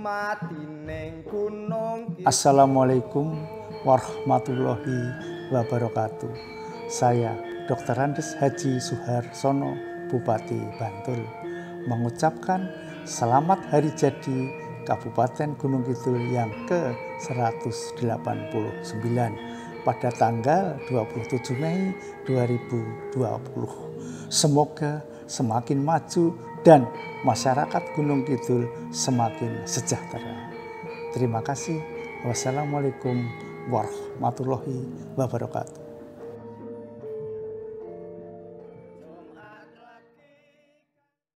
Assalamualaikum warahmatullahi wabarakatuh. Saya Dr. Andes Haji Suharsono, Bupati Bantul, mengucapkan selamat hari jadi Kabupaten Gunung Kidul yang ke-189 pada tanggal 27 Mei 2020. Semoga semakin maju dan masyarakat Gunung Kidul semakin sejahtera. Terima kasih. Wassalamualaikum warahmatullahi wabarakatuh.